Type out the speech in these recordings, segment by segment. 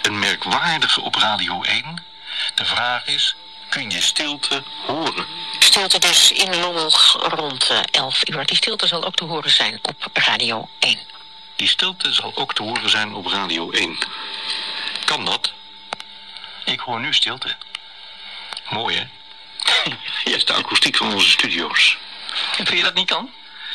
Een merkwaardige op Radio 1. De vraag is, kun je stilte horen? Stilte dus in Lommel rond 11 uur. Die stilte zal ook te horen zijn op Radio 1. Die stilte zal ook te horen zijn op Radio 1. Kan dat? Ik hoor nu stilte. Mooi, hè? Hier is de akoestiek van onze studio's. Vind je dat niet kan?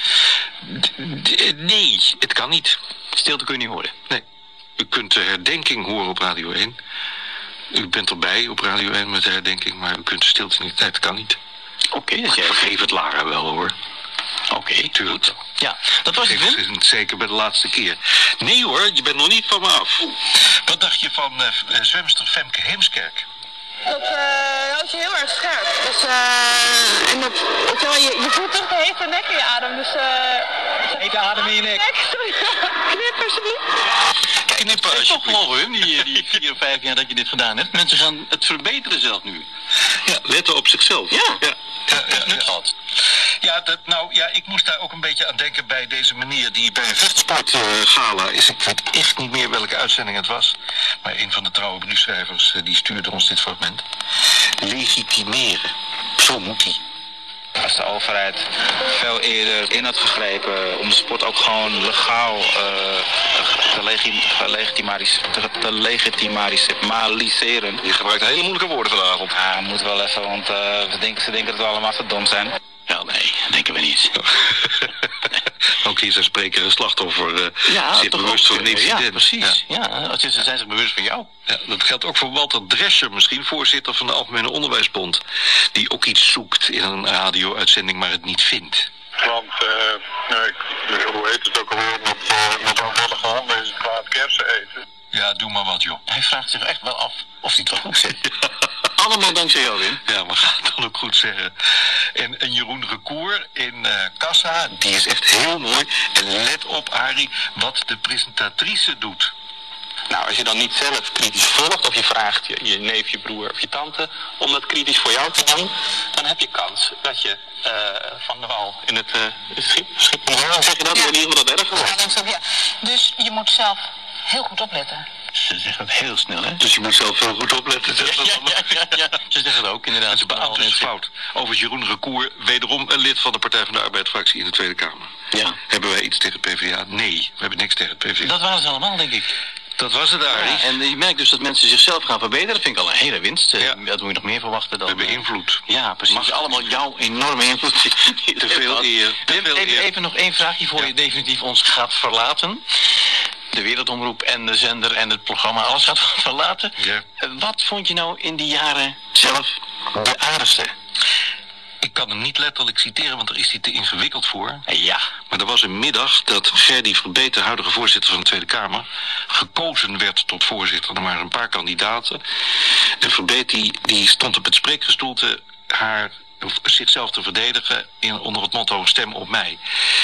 Nee, het kan niet. Stilte kun je niet horen. Nee. U kunt de herdenking horen op Radio 1. U bent erbij op Radio 1 met de herdenking, maar u kunt de stilte niet. Nee, het kan niet. Oké, dus jij Vergeef het Lara wel, hoor. Oké, Tuurlijk wel. Ja, dat was het, Vergeef Wim. het zeker bij de laatste keer. Nee hoor, je bent nog niet van me af. Wat dacht je van zwemster Femke Heemskerk? Dat houdt je heel erg scherp. Dus, en je voelt toch de hete nek in je adem. Dus, Hete adem in je nek. Knip alsjeblieft. Knippen Het is toch alsjeblieft. geloof, Wim, die 4 of 5 jaar dat je dit gedaan hebt. Mensen gaan het verbeteren zelf nu. Ja, letten op zichzelf. Ja. Ja. Dat is nut gehad. Ja, ik moest daar ook een beetje aan denken bij deze meneer die bij een vechtsportgala is. Ik weet echt niet meer welke uitzending het was. Maar een van de trouwe briefschrijvers die stuurde ons dit fragment. Legitimeren. Zo moet hij. Als de overheid veel eerder in had gegrepen om de sport ook gewoon legaal te legitimaliseren. Je gebruikt hele moeilijke woorden vanavond. Ja, moet wel even, want ze denken dat we allemaal te dom zijn. Wel, nee, denken we niet. Ook hier zijn spreker en slachtoffer Ja, zich toch bewust ook, van een incident. Ja, precies. Ja, ze zijn zich bewust van jou. Ja, dat geldt ook voor Walter Drescher misschien, voorzitter van de Algemene Onderwijsbond. Die ook iets zoekt in een radio-uitzending, maar het niet vindt. Want, hoe heet het ook alweer, met aanvallige handen is het kwaad kersen eten. Ja, doe maar wat, joh. Hij vraagt zich echt wel af of hij het wel goed zegt. Allemaal dankzij jou, Wim. Ja, maar ga het dan ook goed zeggen. En Jeroen Recour in Kassa, die is echt heel mooi. En let op, Arie, wat de presentatrice doet. Nou, als je dan niet zelf kritisch volgt of je vraagt je neef, je broer of je tante om dat kritisch voor jou te doen, dan heb je kans dat je van de wal in het schip omhoog, zeg je dat, in ieder geval dat erger wordt. Ja. Dus je moet zelf heel goed opletten. Ze zeggen het heel snel, hè? Dus je moet zelf heel goed opletten. Ja. Ze zeggen het ook, inderdaad. Het is beaamd is fout. Over Jeroen Recour, wederom een lid van de Partij van de Arbeid-fractie in de Tweede Kamer. Ja. Hebben wij iets tegen PvdA? Nee, we hebben niks tegen PvdA. Dat waren ze allemaal, denk ik. Dat was het, Arie. Ja, en je merkt dus dat mensen zichzelf gaan verbeteren. Dat vind ik al een hele winst. Ja. Dat moet je nog meer verwachten dan... We hebben invloed. Ja, precies. Mag allemaal jouw enorme invloed. Te veel eer. Wim, even nog één vraagje voor je definitief ons gaat verlaten. De Wereldomroep en de zender en het programma, alles gaat verlaten. Ja. Wat vond je nou in die jaren zelf de aardigste? Ik kan hem niet letterlijk citeren, want daar is hij te ingewikkeld voor. Ja. Maar er was een middag dat Gerdy Verbeet, de huidige voorzitter van de Tweede Kamer, gekozen werd tot voorzitter. Er waren een paar kandidaten. En Verbeet die stond op het spreekgestoelte zichzelf te verdedigen onder het motto stem op mij.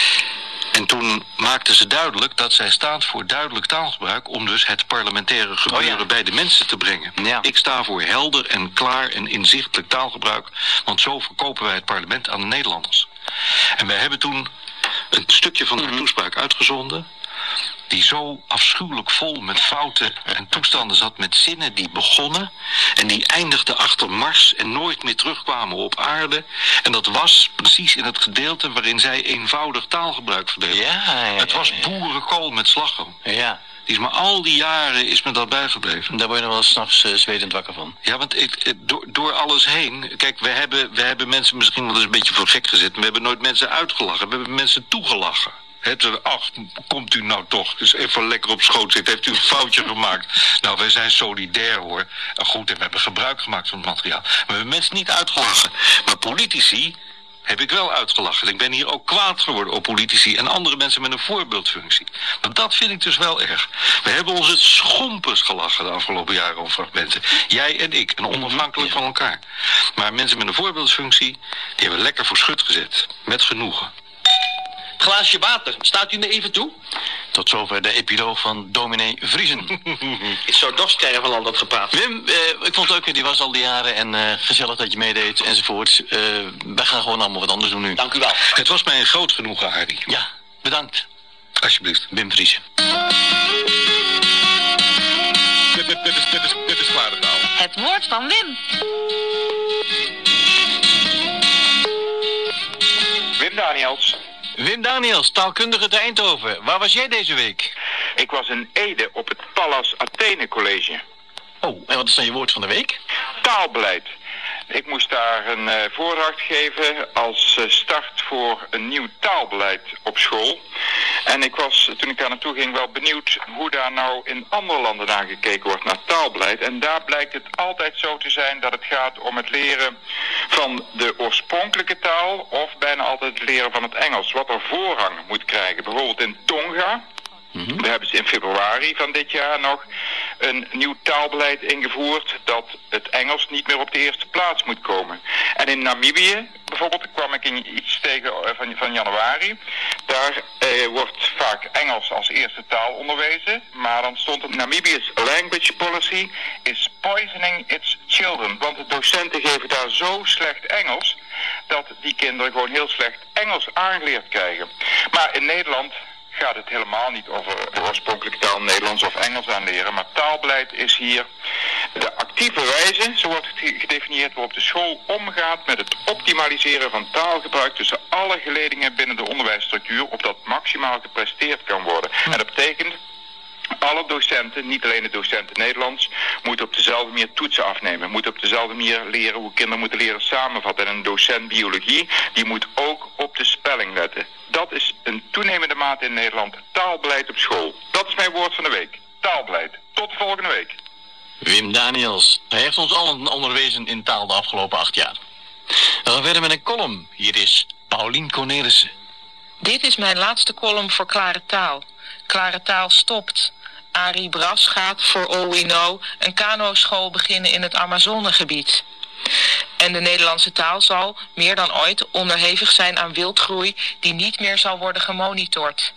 En toen maakte ze duidelijk dat zij staat voor duidelijk taalgebruik om dus het parlementaire gebeuren bij de mensen te brengen. Ja. Ik sta voor helder en klaar en inzichtelijk taalgebruik, want zo verkopen wij het parlement aan de Nederlanders. En wij hebben toen een stukje van haar toespraak uitgezonden, die zo afschuwelijk vol met fouten en toestanden zat, met zinnen die begonnen en die eindigden achter Mars en nooit meer terugkwamen op aarde. En dat was precies in het gedeelte waarin zij eenvoudig taalgebruik verdeelde. Ja. Het was boerenkool met slagroom. Ja. Die is maar al die jaren is me dat bijgebleven. Daar word je nog wel s'nachts zwetend wakker van. Ja, want door alles heen... Kijk, we hebben mensen misschien wel eens een beetje voor gek gezet. We hebben nooit mensen uitgelachen. We hebben mensen toegelachen. Ach, komt u nou toch dus even lekker op schoot zitten. Heeft u een foutje gemaakt? Nou, wij zijn solidair, hoor. Goed, en we hebben gebruik gemaakt van het materiaal. Maar we hebben mensen niet uitgelachen. Maar politici heb ik wel uitgelachen. Ik ben hier ook kwaad geworden op politici en andere mensen met een voorbeeldfunctie. Maar dat vind ik dus wel erg. We hebben ons het schompers gelachen de afgelopen jaren om fragmenten. Jij en ik, en onafhankelijk van elkaar. Maar mensen met een voorbeeldsfunctie, die hebben lekker voor schut gezet. Met genoegen. Glaasje water, staat u me even toe? Tot zover de epiloog van dominee Vriezen. Ik zou dorst krijgen van al dat gepraat. Wim, ik vond het leuk, die was al die jaren en gezellig dat je meedeed enzovoort. Wij gaan gewoon allemaal wat anders doen nu. Dank u wel. Het was mij een groot genoegen, Arie. Ja, bedankt. Alsjeblieft. Wim Vriezen. Dit is Klare Taal. Het woord van Wim. Wim Daniels. Wim Daniels, taalkundige te Eindhoven. Waar was jij deze week? Ik was in Ede op het Pallas Athene College. Oh, en wat is dan je woord van de week? Taalbeleid. Ik moest daar een voordracht geven als start voor een nieuw taalbeleid op school. En ik was, toen ik daar naartoe ging, wel benieuwd hoe daar nou in andere landen naar gekeken wordt naar taalbeleid. En daar blijkt het altijd zo te zijn dat het gaat om het leren van de oorspronkelijke taal of bijna altijd het leren van het Engels. Wat er voorrang moet krijgen. Bijvoorbeeld in Tonga. We hebben ze in februari van dit jaar nog een nieuw taalbeleid ingevoerd dat het Engels niet meer op de eerste plaats moet komen. En in Namibië bijvoorbeeld kwam ik in iets tegen van januari. Daar wordt vaak Engels als eerste taal onderwezen, maar dan stond er Namibia's language policy is poisoning its children. Want de docenten geven daar zo slecht Engels dat die kinderen gewoon heel slecht Engels aangeleerd krijgen. Maar in Nederland gaat het helemaal niet over de oorspronkelijke taal Nederlands of Engels aanleren. Maar taalbeleid is hier de actieve wijze, zo wordt het gedefinieerd, waarop de school omgaat met het optimaliseren van taalgebruik tussen alle geledingen binnen de onderwijsstructuur, opdat maximaal gepresteerd kan worden. En dat betekent, alle docenten, niet alleen de docenten Nederlands, moeten op dezelfde manier toetsen afnemen. Moeten op dezelfde manier leren hoe kinderen moeten leren samenvatten. En een docent biologie, die moet ook op de spelling letten. Dat is een toenemende mate in Nederland taalbeleid op school. Dat is mijn woord van de week. Taalbeleid. Tot de volgende week. Wim Daniels. Hij heeft ons allen onderwezen in taal de afgelopen 8 jaar. We gaan verder met een column. Hier is Paulien Cornelissen. Dit is mijn laatste column voor Klare Taal. Klare Taal stopt. Arie Bras gaat, for all we know, een kano-school beginnen in het Amazonegebied. En de Nederlandse taal zal, meer dan ooit, onderhevig zijn aan wildgroei die niet meer zal worden gemonitord.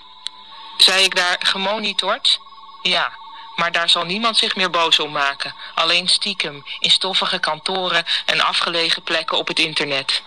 Zei ik daar gemonitord? Ja, maar daar zal niemand zich meer boos om maken. Alleen stiekem, in stoffige kantoren en afgelegen plekken op het internet.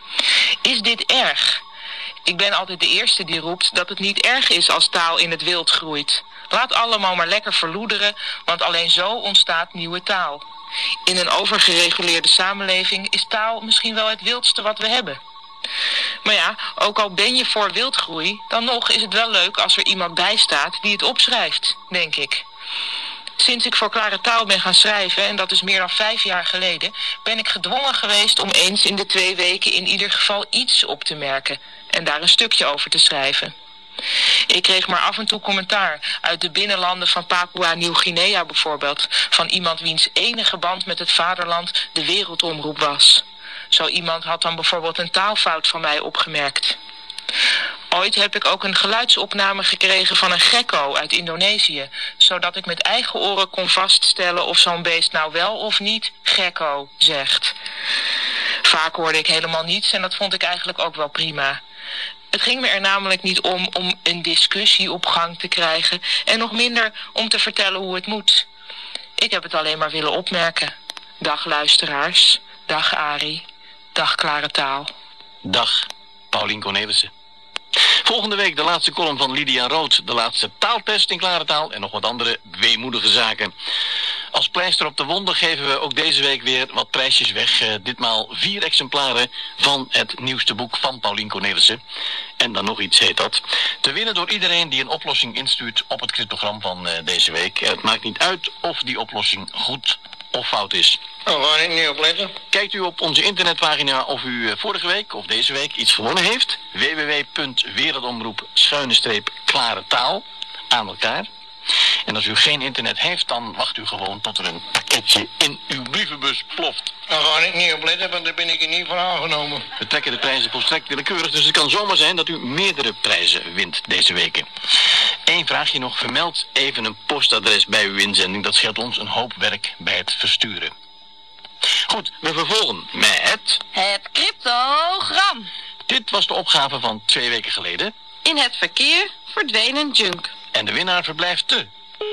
Is dit erg? Ik ben altijd de eerste die roept dat het niet erg is als taal in het wild groeit. Laat allemaal maar lekker verloederen, want alleen zo ontstaat nieuwe taal. In een overgereguleerde samenleving is taal misschien wel het wildste wat we hebben. Maar ja, ook al ben je voor wildgroei, dan nog is het wel leuk als er iemand bij staat die het opschrijft, denk ik. Sinds ik voor Klare Taal ben gaan schrijven, en dat is meer dan 5 jaar geleden, ben ik gedwongen geweest om eens in de 2 weken in ieder geval iets op te merken en daar een stukje over te schrijven. Ik kreeg maar af en toe commentaar uit de binnenlanden van Papua-Nieuw-Guinea bijvoorbeeld, van iemand wiens enige band met het vaderland de wereldomroep was. Zo iemand had dan bijvoorbeeld een taalfout van mij opgemerkt. Ooit heb ik ook een geluidsopname gekregen van een gekko uit Indonesië, zodat ik met eigen oren kon vaststellen of zo'n beest nou wel of niet gekko zegt. Vaak hoorde ik helemaal niets en dat vond ik eigenlijk ook wel prima. Het ging me er namelijk niet om een discussie op gang te krijgen en nog minder om te vertellen hoe het moet. Ik heb het alleen maar willen opmerken. Dag luisteraars, dag Arie, dag Klare Taal. Dag, Paulien Cornelissen. Volgende week de laatste column van Lydia Rood, de laatste taaltest in Klare Taal en nog wat andere weemoedige zaken. Als pleister op de wonden geven we ook deze week weer wat prijsjes weg. Ditmaal 4 exemplaren van het nieuwste boek van Paulien Cornelissen. En dan nog iets heet dat. Te winnen door iedereen die een oplossing instuurt op het cryptogram van deze week. Het maakt niet uit of die oplossing goed of fout is. Oh, waar ik niet op letten? Kijkt u op onze internetpagina of u vorige week of deze week iets gewonnen heeft. www.wereldomroep_Klare Taal aan elkaar. En als u geen internet heeft, dan wacht u gewoon tot er een pakketje in uw brievenbus ploft. Dan ga ik niet op letten, want daar ben ik er niet van aangenomen. We trekken de prijzen volstrekt willekeurig, dus het kan zomaar zijn dat u meerdere prijzen wint deze weken. Eén vraagje nog, vermeld even een postadres bij uw inzending. Dat scheelt ons een hoop werk bij het versturen. Goed, we vervolgen met... Het cryptogram. Dit was de opgave van 2 weken geleden. In het verkeer verdwenen junk. En de winnaar verblijft te...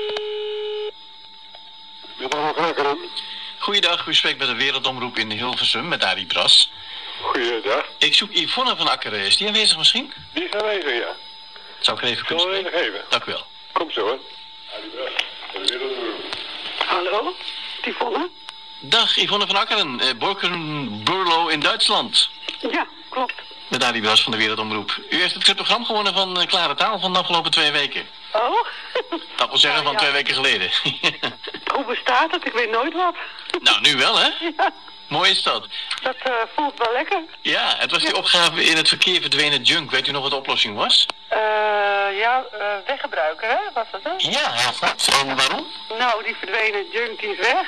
Goeiedag, u spreekt met de Wereldomroep in Hilversum met Arie Bras. Goeiedag. Ik zoek Yvonne van Akkeren. Is die aanwezig misschien? Die is aanwezig, ja. Zou ik er even kunnen spreken? Even. Dank u wel. Kom zo, hoor. Arie Bras, de Wereldomroep. Hallo, Yvonne. Dag, Yvonne van Akkeren, Borken-Burlo in Duitsland. Ja, klopt. Met Ali Bras van de Wereldomroep. U heeft het cryptogram gewonnen van Klare Taal van de afgelopen 2 weken. Oh? Dat wil zeggen van 2 weken geleden. Hoe bestaat het? Ik weet nooit wat. Nou, nu wel, hè? Ja. Mooi is dat. Dat voelt wel lekker. Ja, het was die opgave in het verkeer verdwenen junk. Weet u nog wat de oplossing was? Weggebruiker, hè? Was dat hè? Ja, heel goed. En waarom? Nou, die verdwenen junk die is weg.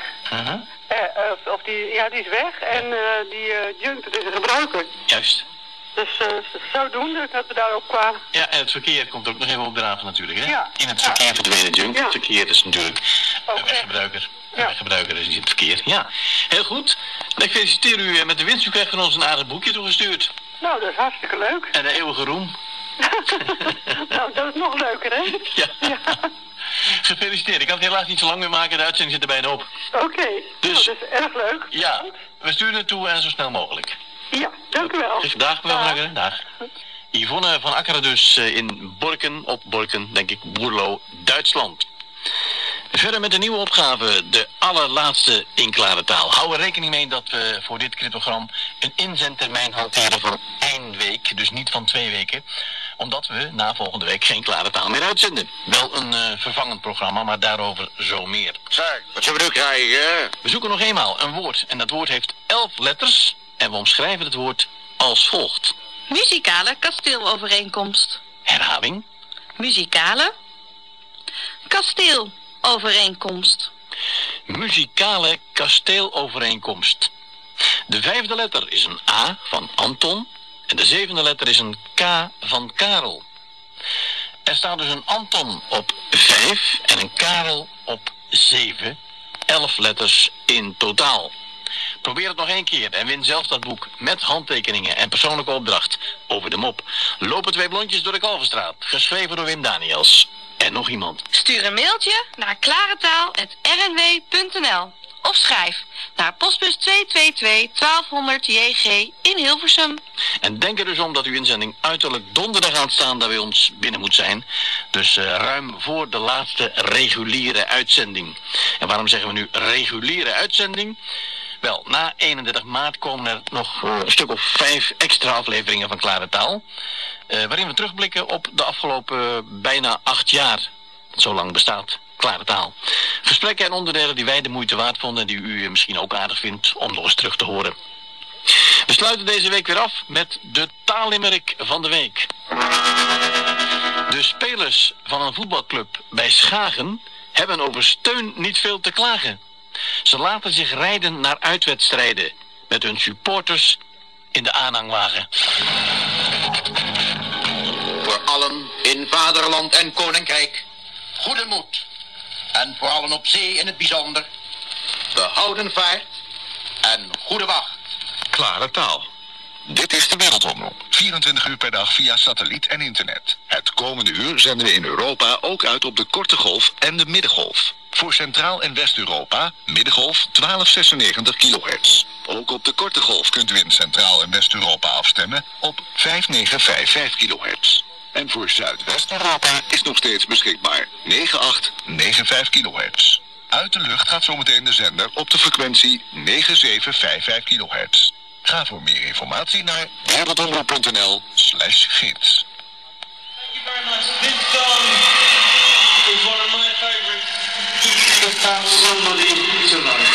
Die is weg. En die junk, dat is een gebruiker. Juist. Dus zodoende dat we daarop kwamen. Ja, en het verkeer komt ook nog even opdraven natuurlijk, hè? Ja. In het verkeer verdwenen junk. Ja. Het verkeer is natuurlijk een weggebruiker. Een weggebruiker is in het verkeer. Ja, heel goed. Ik feliciteer u met de winst. U krijgt van ons een aardig boekje toegestuurd. Nou, dat is hartstikke leuk. En de eeuwige roem. Nou, dat is nog leuker, hè? Ja. Gefeliciteerd. Ik kan het helaas niet zo lang meer maken. De uitzending zit er bijna op. Oké. Dus, dat is erg leuk. Ja, we sturen het toe en zo snel mogelijk. Ja, dank u wel. Dag, mevrouw van Akkeren. Dag. Yvonne van Akkeren dus in Borken, denk ik, Burlo, Duitsland. Verder met de nieuwe opgave, de allerlaatste in Klare Taal. Hou er rekening mee dat we voor dit cryptogram een inzendtermijn hanteren van 1 week, dus niet van 2 weken. Omdat we na volgende week geen Klare Taal meer uitzenden. Wel een vervangend programma, maar daarover zo meer. Zeg, wat zullen we nu krijgen? We zoeken nog eenmaal een woord en dat woord heeft 11 letters en we omschrijven het woord als volgt. Muzikale kasteelovereenkomst. Herhaling. Muzikale kasteelovereenkomst. Muzikale kasteelovereenkomst. De 5e letter is een A van Anton en de 7e letter is een K van Karel. Er staat dus een Anton op 5 en een Karel op 7. 11 letters in totaal. Probeer het nog 1 keer en win zelf dat boek met handtekeningen en persoonlijke opdracht over de mop. Lopen 2 blondjes door de Kalverstraat, geschreven door Wim Daniels. En nog iemand. Stuur een mailtje naar klaretaal@rnw.nl of schrijf naar postbus 222 1200 JG in Hilversum. En denk er dus om dat uw inzending uiterlijk donderdag aanstaande bij ons binnen moet zijn. Dus ruim voor de laatste reguliere uitzending. En waarom zeggen we nu reguliere uitzending? Wel, na 31 maart komen er nog een stuk of 5 extra afleveringen van Klare Taal. Waarin we terugblikken op de afgelopen bijna 8 jaar. Zo lang bestaat Klare Taal. Gesprekken en onderdelen die wij de moeite waard vonden en die u misschien ook aardig vindt om nog eens terug te horen. We sluiten deze week weer af met de taallimerick van de week. De spelers van een voetbalclub bij Schagen hebben over steun niet veel te klagen. Ze laten zich rijden naar uitwedstrijden met hun supporters in de aanhangwagen. Voor allen in vaderland en koninkrijk, goede moed. En voor allen op zee in het bijzonder, behouden vaart en goede wacht. Klare Taal. Dit is de Wereldomroep. 24 uur per dag via satelliet en internet. Het komende uur zenden we in Europa ook uit op de korte golf en de middengolf. Voor Centraal- en West-Europa, middengolf 1296 kHz. Ook op de korte golf kunt u in Centraal- en West-Europa afstemmen op 5955 kHz. En voor Zuidwest-Europa is nog steeds beschikbaar 9895 kHz. Uit de lucht gaat zometeen de zender op de frequentie 9755 kHz. Ga voor meer informatie naar wereldomroep.nl/gids. Thank you very much. This song is one of my favorites. It's about somebody to love.